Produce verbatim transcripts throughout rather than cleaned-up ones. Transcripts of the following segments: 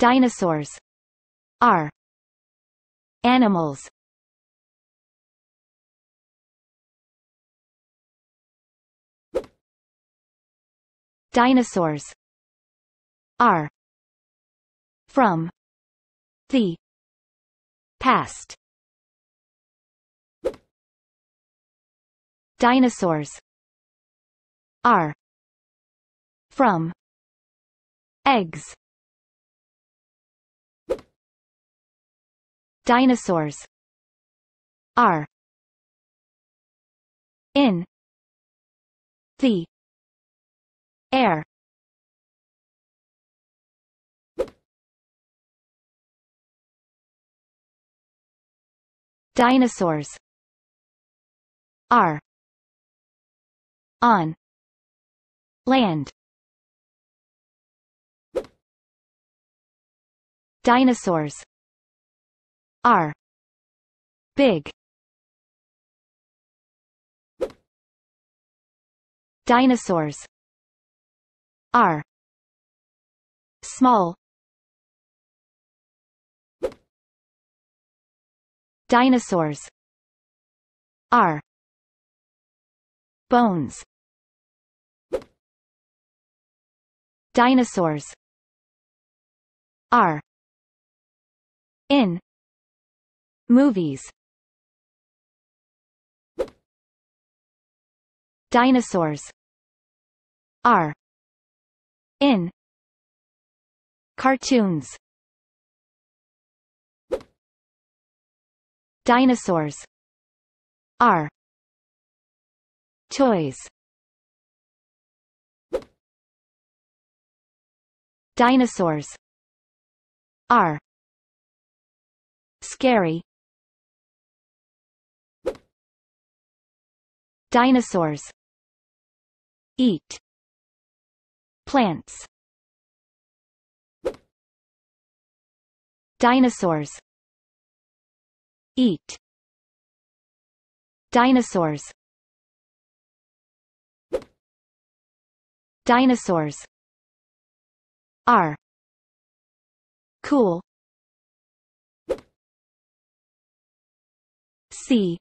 Dinosaurs are animals. Dinosaurs are from the past. Dinosaurs are from eggs. Dinosaurs are in the air. Dinosaurs are on land. Dinosaurs are big. Dinosaurs are small. Dinosaurs are bones. Dinosaurs are in movies. Dinosaurs are in cartoons. Dinosaurs are toys. Dinosaurs are scary. Dinosaurs eat plants. Dinosaurs eat. Dinosaurs Dinosaurs are cool. See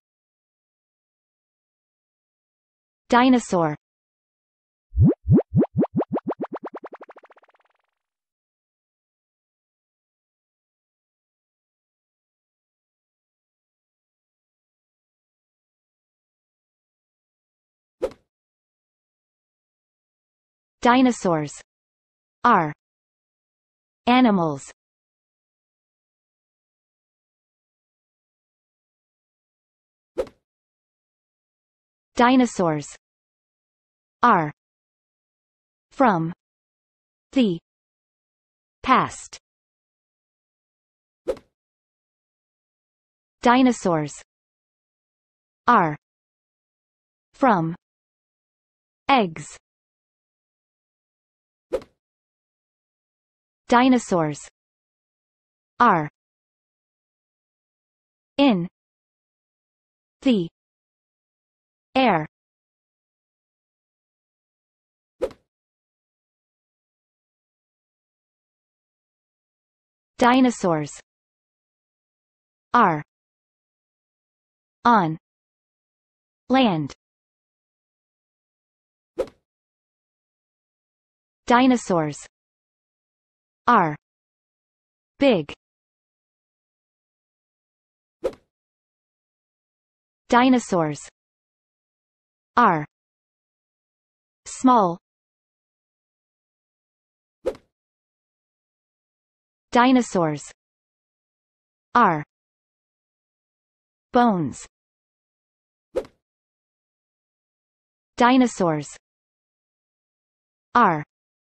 dinosaur. Dinosaurs are animals. Dinosaurs are from the past. Dinosaurs are from eggs. Dinosaurs are in the air. Dinosaurs are on land. Dinosaurs are big. Dinosaurs are small. Dinosaurs are bones. Dinosaurs are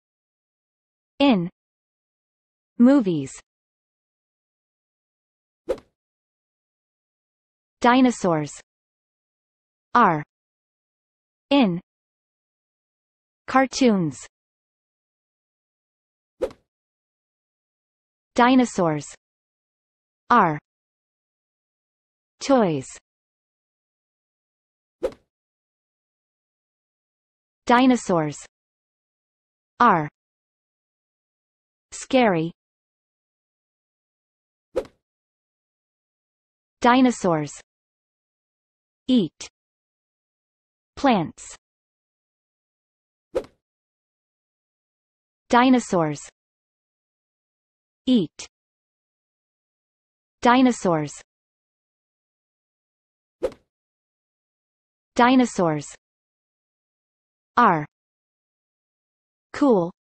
in movies. Dinosaurs are in cartoons. Dinosaurs are toys. Dinosaurs are scary. Dinosaurs. Eat. Plants. Dinosaurs. Eat. Dinosaurs. Dinosaurs. Are. Cool.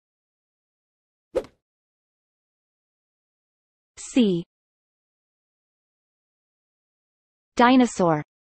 See. Dinosaur.